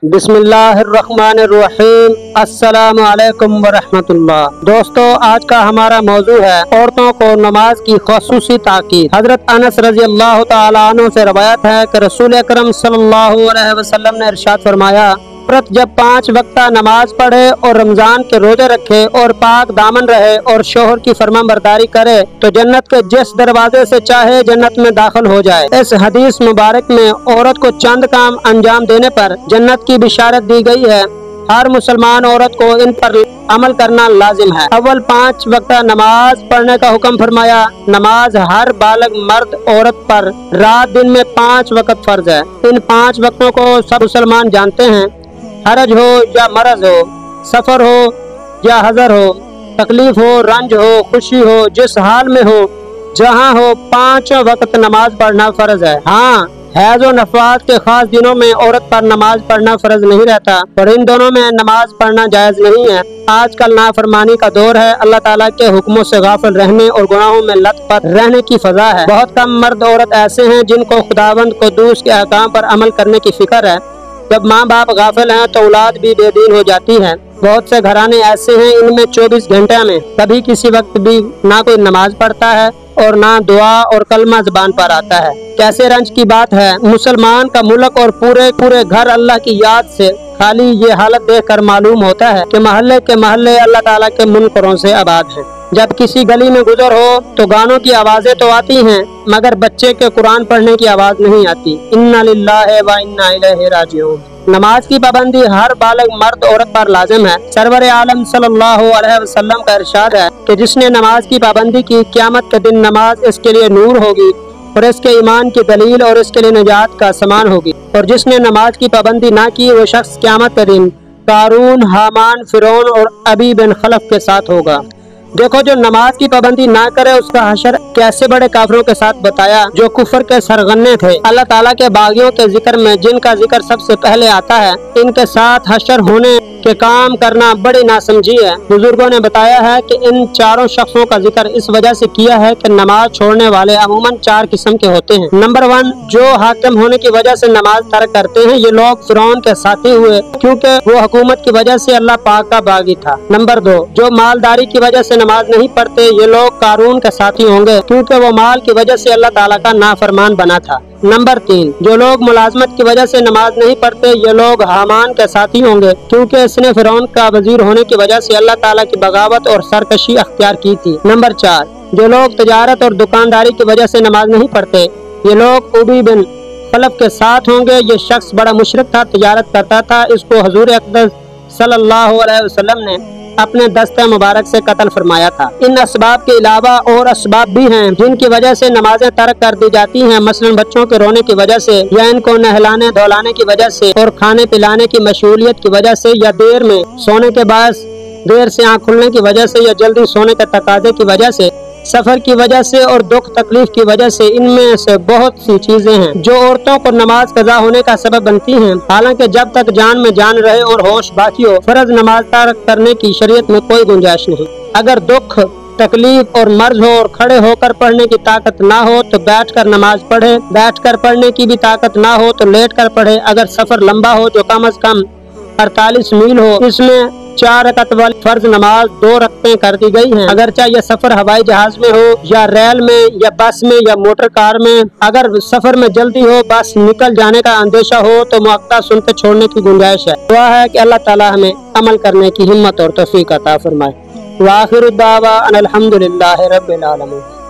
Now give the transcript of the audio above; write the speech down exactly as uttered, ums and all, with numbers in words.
बिस्मिल्लाहिर्रहमानिर्रहीम। अस्सलाम वालेकुम वरहमतुल्लाह। दोस्तों, आज का हमारा मौजू है औरतों को नमाज की ख़ुसूसी ताकीद। हजरत अनस रज़ी अल्लाह तआला अन्हु से रवायत है कि रसूल अकरम सल्लल्लाहु अलैहि वसल्लम ने इरशाद फरमाया, औरत जब पाँच वक्ता नमाज पढ़े और रमजान के रोजे रखे और पाक दामन रहे और शोहर की फरमाबरदारी करे तो जन्नत के जिस दरवाजे से चाहे जन्नत में दाखिल हो जाए। इस हदीस मुबारक में औरत को चंद काम अंजाम देने पर जन्नत की बिशारत दी गई है। हर मुसलमान औरत को इन पर अमल करना लाजिम है। अव्वल पाँच वक्ता नमाज पढ़ने का हुक्म फरमाया। नमाज हर बालग मर्द औरत पर रात दिन में पाँच वक्त फर्ज है। इन पाँच वक्तों को सब मुसलमान जानते हैं। हरज हो या मरज हो, सफर हो या हजर हो, तकलीफ हो, रंज हो, खुशी हो, जिस हाल में हो, जहाँ हो, पांचों वक्त नमाज पढ़ना फर्ज है। हाँ, हैज और नफात के खास दिनों में औरत पर नमाज पढ़ना फर्ज नहीं रहता, पर इन दोनों में नमाज पढ़ना जायज नहीं है। आजकल नाफरमानी का दौर है। अल्लाह ताला के हुक्मों से गाफिल रहने और गुनाहों में लत-पत रहने की फजा है। बहुत कम मर्द औरत ऐसे हैं जिनको खुदावंद कुद्दूस के अहकाम पर अमल करने की फिक्र है। जब माँ बाप गाफिल हैं तो औलाद भी बेदीन हो जाती है। बहुत से घराने ऐसे हैं, इनमें चौबीस घंटे में कभी किसी वक्त भी ना कोई नमाज पढ़ता है और ना दुआ और कलमा जुबान पर आता है। कैसे रंज की बात है। मुसलमान का मुल्क और पूरे पूरे घर अल्लाह की याद से खाली ये हालत देखकर मालूम होता है कि महल्ले के महल्ले अल्लाह ताला के मुनकरों से आबाद हैं। जब किसी गली में गुजर हो तो गानों की आवाजें तो आती हैं, मगर बच्चे के कुरान पढ़ने की आवाज नहीं आती। इन्ना लिल्लाहि व इन्ना इलैहि राजिऊन। नमाज की पाबंदी हर बालग मर्द औरत पर लाजिम है। सरवर आलम सल्लल्लाहु अलैहि वसल्लम का इरशाद है कि जिसने नमाज की पाबंदी की, क़यामत के दिन नमाज इसके लिए नूर होगी और इसके ईमान की दलील और इसके लिए निजात का सामान होगी। और जिसने नमाज की पाबंदी ना की, वो शख्स क़यामत के दिन कारून, हामान, फिरौन और अबी बिन खलफ के साथ होगा। देखो, जो नमाज की पाबंदी ना करे उसका हशर कैसे बड़े काफिरों के साथ बताया जो कुफर के सरगन्ने थे। अल्लाह ताला के बागियों के जिक्र में जिनका जिक्र सबसे पहले आता है, इनके साथ हशर होने के काम करना बड़ी नासमझी है। बुजुर्गों ने बताया है कि इन चारों शख्सों का जिक्र इस वजह से किया है कि नमाज छोड़ने वाले अमूमन चार किस्म के होते हैं। नंबर वन, जो हाकिम होने की वजह से नमाज तर्क करते हैं, ये लोग फिरौन के साथी हुए क्योंकि वो हुकूमत की वजह से अल्लाह पाक का बागी था। नंबर दो, जो मालदारी की वजह से नमाज नहीं पढ़ते, ये लोग कारून के साथी होंगे क्योंकि वो माल की वजह से अल्लाह ताला का नाफरमान बना था। नंबर तीन, जो लोग मुलाजमत की वजह से नमाज नहीं पढ़ते, ये लोग हामान के साथी होंगे क्योंकि इसने फिरौन का वजीर होने की वजह से अल्लाह ताला की बगावत और सरकशी अख्तियार की थी। नंबर चार, जो लोग तजारत और दुकानदारी की वजह से नमाज नहीं पढ़ते, ये लोग उबी बिन खलफ के साथ होंगे। ये शख्स बड़ा मुशरिक था, तजारत करता था। इसको हुजूर अक़दस सल्लल्लाहु अलैहि वसल्लम ने अपने दस्ते मुबारक से कत्ल फरमाया था। इन असबाब के अलावा और असबाब भी हैं जिनकी वजह से नमाजें तर्क कर दी जाती हैं। मसलन बच्चों के रोने की वजह से, या इनको नहलाने धुलाने की वजह से, और खाने पिलाने की मशगूलियत की वजह से, या देर में सोने के बाद देर से आँख खुलने की वजह से, या जल्दी सोने के तकाजे की वजह से, सफर की वजह से और दुख तकलीफ की वजह से। इनमें से बहुत सी चीजें हैं जो औरतों को नमाज कज़ा होने का सबब बनती हैं। हालांकि जब तक जान में जान रहे और होश बाकी हो, फर्ज नमाज तर्क करने की शरीयत में कोई गुंजाइश नहीं। अगर दुख तकलीफ और मर्ज हो और खड़े होकर पढ़ने की ताकत ना हो तो बैठ कर नमाज पढ़े। बैठ कर पढ़ने की भी ताकत ना हो तो लेट कर पढ़े। अगर सफर लंबा हो जो कम अज कम अड़तालीस मील हो, इसमें चार रकत वाली फर्ज नमाज दो रकतें कर दी गई हैं। अगर चाहे यह सफर हवाई जहाज में हो या रेल में या बस में या मोटर कार में। अगर सफर में जल्दी हो, बस निकल जाने का अंदेशा हो तो मुअक्का सुनते छोड़ने की गुंजाइश है। दुआ है कि अल्लाह ताला हमें अमल करने की हिम्मत और तौफीक अता फरमाए। व आखिरु दावा अनिल हम्दुलिल्लाहि रब्बिल आलमीन।